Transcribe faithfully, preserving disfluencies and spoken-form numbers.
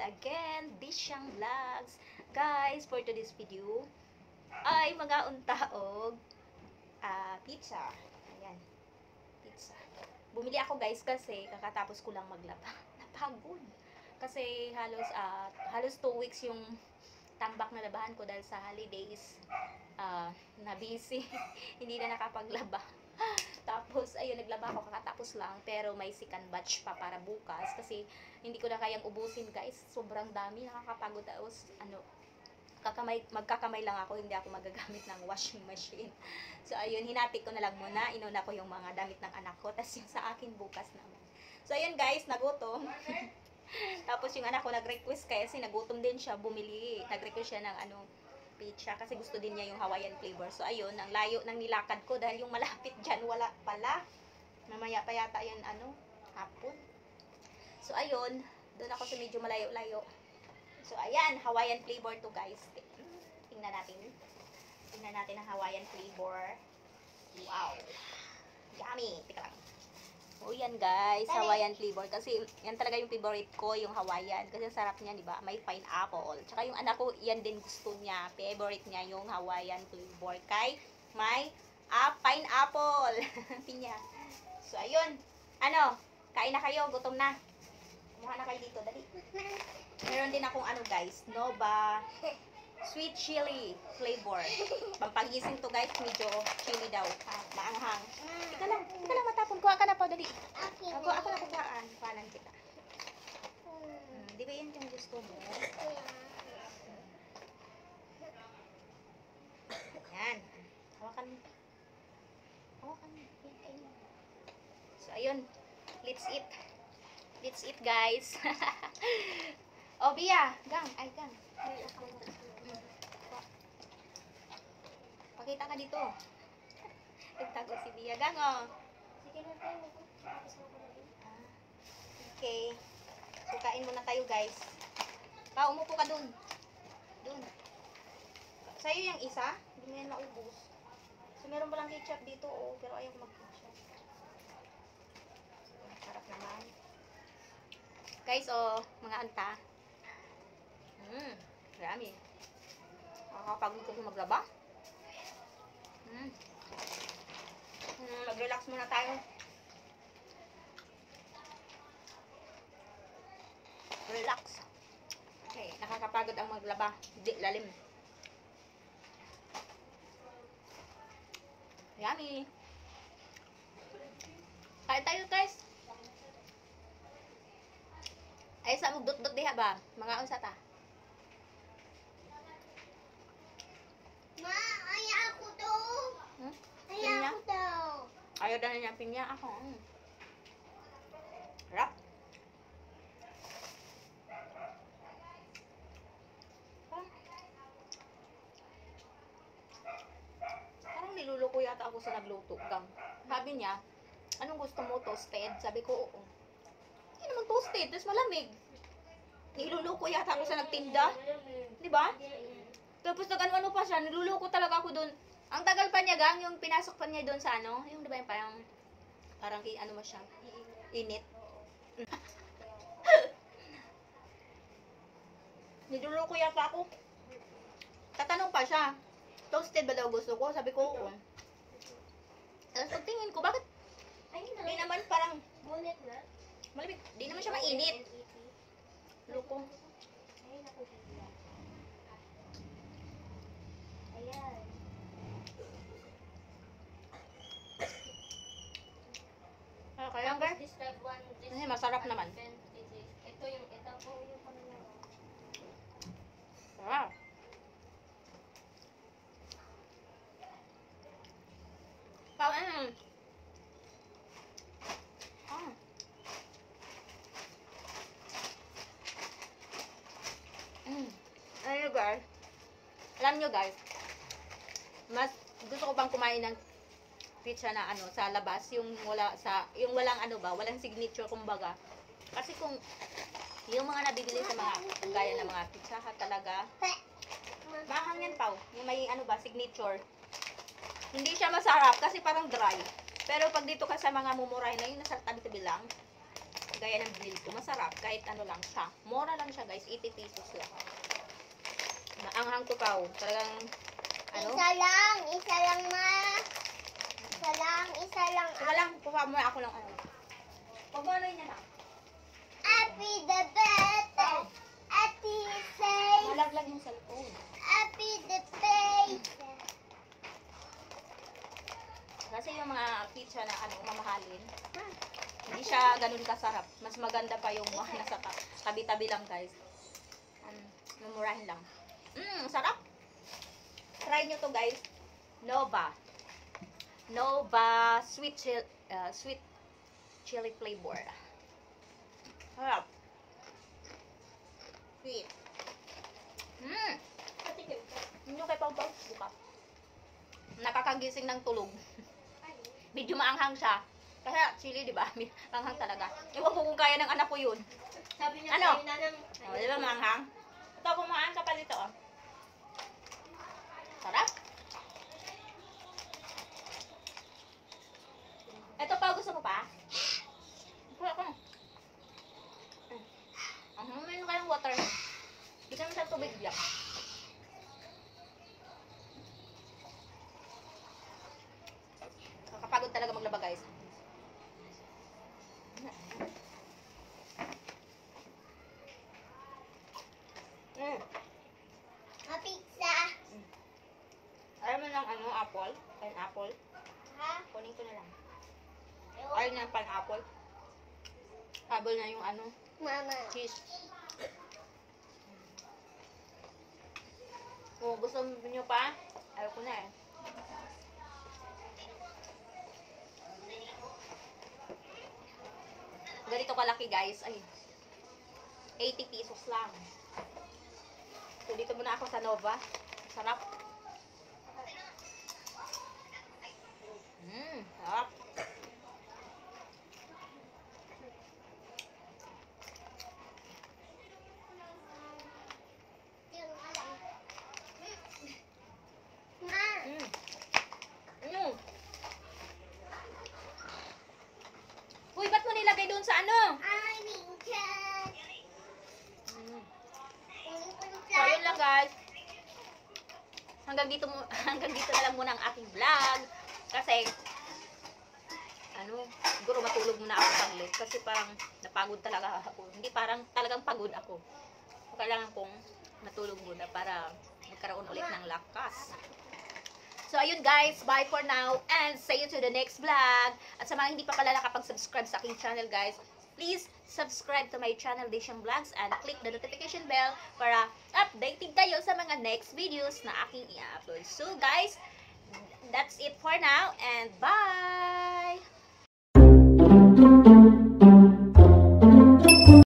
again, Disyang Vlogs. Guys, for today's video, ay mag-aunta og uh, pizza. Ayan, pizza. Bumili ako guys kasi kakatapos ko lang maglaba. Napagod. Kasi halos, uh, halos two weeks yung tambak na labahan ko dahil sa holidays. Uh, na busy. Hindi na nakapaglaba. Tapos, ayun, naglaba ako kakatapos lang. Pero may second batch pa para bukas. Kasi, hindi ko na kayang ubusin, guys. Sobrang dami. Nakakapagod. Tapos, ano, kakamay, magkakamay lang ako. Hindi ako magagamit ng washing machine. So, ayun, hinatik ko na lang muna. Inuna ko yung mga damit ng anak ko. Tapos, yung sa akin bukas naman. So, ayun, guys, nagutom. Tapos, yung anak ko nag-request kasi nagutom din siya. Bumili. Nag-request siya ng, ano, pizza kasi gusto din niya yung Hawaiian flavor. So ayun, ang layo ng nilakad ko dahil yung malapit dyan wala pala. Mamaya pa yata yun ano, hapon. So ayun, doon ako sa medyo malayo-layo. So ayan, Hawaiian flavor to guys. Tingnan natin. Tingnan natin ang Hawaiian flavor. Wow. Yummy. Tika lang. O yan guys, Hawaiian flavor. Kasi yan talaga yung favorite ko, yung Hawaiian. Kasi sarap niya, di ba? May pineapple. Tsaka yung anak ko, yan din gusto niya. Favorite niya yung Hawaiian flavor. Kay may ah, pineapple. Pinya. So, ayun. Ano? Kain na kayo. Gutom na. Kumuha na kayo dito. Dali. Meron din akong ano guys. Nova sweet chili flavor. Pampagising to guys. Medyo chili daw. Ah, maanghang. Ika lang. Ika lang matapon. Kuha ka na po. Dali. Ako, ako na kuhaan. Kuhanan kita. Hmm, di ba yan yung gusto mo? Yan. Hawakan mo. Hawakan mo. So, ayun. Let's eat. Let's eat, guys. O, Bia. Gang. Ay, gang. Pakita ka dito. Nagtago si Bia. Gang, o. Okay. So, kain muna tayo, guys. Pa, umupo ka dun. Dun. Sa'yo yung isa. Hindi mo yan naubos. So, meron palang ketchup dito, oh. Pero ayaw ko mag-ketchup. Sarap naman. Guys, oh. Mga anta. Mmm. Marami. Nakakapagod ko kung maglaba. Mmm. Hmm, mag-relax muna tayo. Relax. Okay, nakakapagod ang maglaba. Hindi, lalim. Yummy. Kain tayo, guys. Ay, sa mugdot-dot diha ba? Mga unsa ta? Ma, ayaw ako to. Hmm? Ayaw ako to. Ayaw na niya pinya ako. Mm. Harap. Parang, parang niluluko yata ako sa nagluto. Gang. Sabi niya, anong gusto mo, toasted? Sabi ko, oo. Hindi naman toasted, tapos malamig. Niluluko yata ako sa nagtinda. Diba? Tapos nag-ano-ano pa siya, niluluko talaga ako dun. Ang tagal pa niya, gang, yung pinasok pa niya doon sa ano, yung diba yung parang, parang, ano mo siya, init. Niluluko yata ako. Tatanong pa siya, toasted ba daw gusto ko? Sabi ko, oo. Tapos pagtingin ko, bakit? Di naman parang, malamig, di naman siya mainit. Luko. Ayan. Ah, kaya ba? Describe one. Kasi masarap naman. Ito yung, ito po yung pangalan. Sarap. Kain. Ah. Mm. Ano guys? Alam nyo guys, mas gusto ko pang kumain ng pizza na ano sa labas, yung wala sa yung walang ano ba, walang signature kumbaga. Kasi kung yung mga nabibili sa mga gaya ng mga pizza ha talaga, mahang yan pao, yung may ano ba, signature. Hindi siya masarap kasi parang dry. Pero pag dito ka sa mga mumuray na yun nasa tabi-tabi lang, gaya ng grill ko, masarap kahit ano lang siya. Mura lang siya guys. guys. eighty pesos lang. Maanghang tukaw. Talagang, ano? Isa lang, isa lang ma. Isa lang, isa lang. Saka lang, kuha mo ako lang ano. Huwag mo ano yun na lang. Happy the birthday. Happy say. Malaglag yung cellphone. Happy the birthday. Kasi yung mga pizza na ano, mamahalin, hindi siya ganun kasarap. Mas maganda pa yung mga nasa ta- tabi-tabi lang, guys. Um, mumurahin lang. Mmm, sarap! Try nyo to, guys. Nova. Nova sweet chili, uh, sweet chili flavor. Sarap. Sweet. Mmm! Hindi nyo kay Pau-Pau. Buka. Nakakagising ng tulog. Medyo maanghang siya. Kasi chili, di ba? Maanghang talaga. Iwan ko kung kaya ng anak ko yun. Sabi niya Ano? kayo na ng... O, di ba maanghang? Ito, pumaan ka pa dito, oh. Sarap. Ito pa, gusto mo pa? Gusto ko. Ang meron ka ng water. Gusto mo sa tubig diyan. Nakakapagod talaga maglaba, guys. Mm. Ma pizza. Ayaw mo ng ano, apple? Pineapple? Ha? Kunin ko na lang. Ewan. Ayaw na ng pineapple. Habol na yung ano, Mama. cheese. Kung gusto niyo pa, ayaw ko na eh. Ganito kalaki, guys. Ay, eighty pesos lang. So, dito muna ako sa Nova. Sarap. Mmm, sarap. Ma. Mmm. Mmm. Uy, ba't mo nilagay doon sa ano? Ay, minsan. Mm. Kunin ko yung So, yun plato. lang, guys. Hanggang dito mo hanggang dito na lang muna ang aking vlog kasi ano, siguro matulog muna ako saglit kasi parang napagod talaga ako. Hindi parang talagang pagod ako. So, kailangan kong matulog muna para magkaroon ulit ng lakas. So, ayun guys, bye for now and see you to the next vlog. At sa mga hindi pa pala nakapag-subscribe sa aking channel, guys, please subscribe to my channel, Deshang Vlogs, and click the notification bell para updated kayo sa mga next videos na aking i-upload. So, guys, that's it for now and bye!